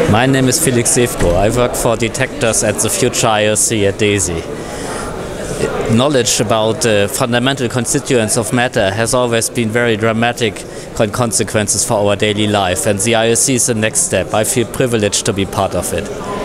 My name is Felix Sevko. I work for detectors at the Future IOC at DESY. Knowledge about fundamental constituents of matter has always been very dramatic consequences for our daily life, and the IOC is the next step. I feel privileged to be part of it.